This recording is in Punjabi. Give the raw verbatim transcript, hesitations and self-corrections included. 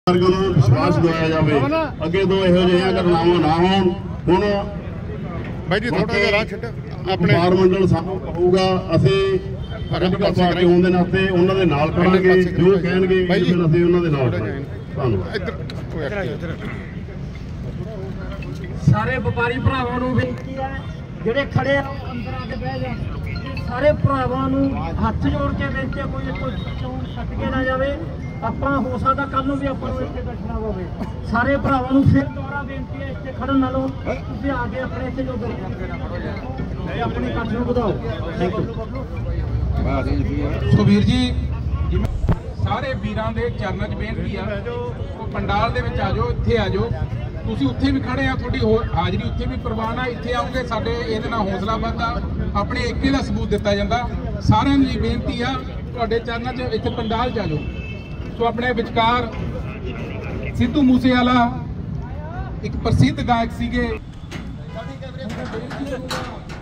विश्वास दिलाया जाए अगे तो इहो जिहियां घटनावां ना होण। हुण भाई जी थोड़ा जिहा राह छड्डो अपने वपार मंडल सानूं कहूगा असीं पॉलिटिकल पार्टी होण दे नाते उन्हां दे नाल खड़ांगे, जो कहणगे फिर असीं उन्हां दे नाल खड़ांगे। धन्नवाद। सारे व्यापारी भरावां नूं बेनती है ਜਿਹੜੇ खड़े अंदर आके बह जाण। सारे भरावां नूं हत्थ जोड़ के बेनती है कोई कोई चोण छੱਡ के ना जावे। ਆਪਾਂ ਹੋ ਸਕਦਾ ਕੱਲ ਨੂੰ ਵੀ ਆਪਾਂ ਨੂੰ ਇੱਥੇ ਬੈਠਣਾ ਪਵੇ। ਸਾਰੇ ਭਰਾਵਾਂ ਨੂੰ ਫਿਰ ਦੁਬਾਰਾ ਬੇਨਤੀ ਹੈ ਇੱਥੇ ਖੜਨ ਨਾਲੋਂ ਤੁਸੀਂ ਆ ਕੇ ਆਪਣੇ ਇੱਥੇ ਜੋ ਗਰੀਬ ਆਪਣੀ ਇਕੱਠ ਨੂੰ ਵਧਾਓ। Thank you. ਸੋ ਵੀਰ ਜੀ ਸਾਰੇ ਵੀਰਾਂ ਦੇ ਚਰਨਾਂ 'ਚ ਬੇਨਤੀ ਆ ਉਹ ਪੰਡਾਲ ਦੇ ਵਿੱਚ ਆ ਜਾਓ, ਇੱਥੇ ਆ ਜਾਓ। ਤੁਸੀਂ ਉੱਥੇ ਵੀ ਖੜੇ ਆ, ਤੁਹਾਡੀ ਹਾਜ਼ਰੀ ਉੱਥੇ ਵੀ ਪ੍ਰਵਾਨ ਆ। ਇੱਥੇ ਆਉਂਗੇ ਸਾਡੇ ਇਹਦੇ ਨਾਲ ਹੌਸਲਾ ਵੱਧਦਾ, ਆਪਣੇ ਏਕੇ ਦਾ ਸਬੂਤ ਦਿੱਤਾ ਜਾਂਦਾ। ਸਾਰਿਆਂ ਦੀ ਬੇਨਤੀ ਆ ਤੁਹਾਡੇ ਚਰਨਾਂ 'ਚ ਇੱਥੇ ਪੰਡਾਲ 'ਚ ਆ ਜਾਓ। ਸੋ ਆਪਣੇ ਵਿਚਕਾਰ ਸਿੱਧੂ ਮੂਸੇਵਾਲਾ ਇੱਕ ਪ੍ਰਸਿੱਧ ਗਾਇਕ ਸੀਗੇ।